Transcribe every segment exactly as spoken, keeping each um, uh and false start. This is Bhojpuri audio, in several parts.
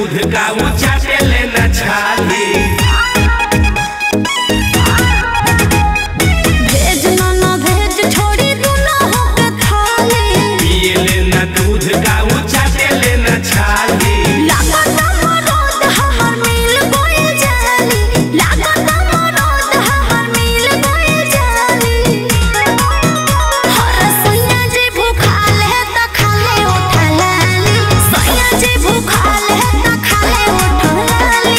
दूध का वो चाटे लेना छाली। भेज ना भेज छोड़ी दूना होके थाली। पिए लेना दूध का वो चाटे लेना छाली। लागत मरोद हमर मिल गइल जाली। लागत मरोद हमर मिल गइल जाली। हर सैया जी भूखाल है त खाले उठा लाली। सैया जी भूखाल है त खाले उठा लाली।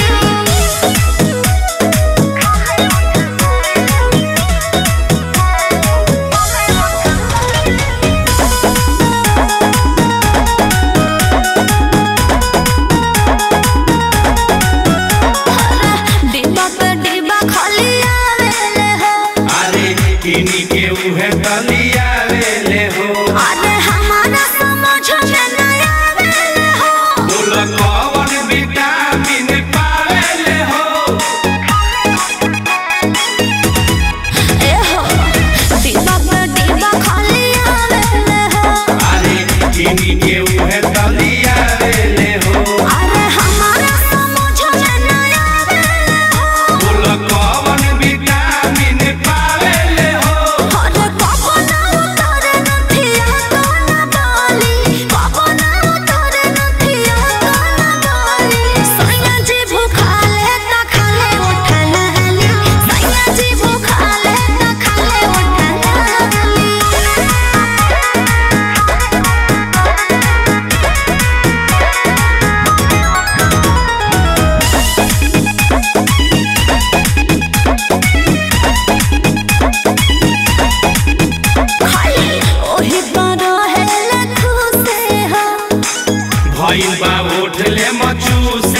डिब्बा पे डिब्बा खाली आवेले हो। अरे किनी के उहे तलिया वेले हो। अरे हमारा समझ में न आवेले हो। बोल कौन विटामिन पावेले हो। ए हो डिब्बा पे डिब्बा खाली आवेले हो। अरे किनी के उहे तलिया वेले हो। अरे हमारा समझ में न आवेले हो। बोल कौन विटामिन पावेले हो। अरे कबो ना उतारे नथिया कोना बाली। कबो ना उतारे नथिया कोना बाली। सैया जी भूखाल है त खाले उठा लाली। सैया जी भूखाल है त खाले उठा लाली। खाली ओही पर रहेला खुशे हो। भइल बा उठले मचूस